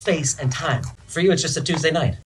space and time. For you, it's just a Tuesday night.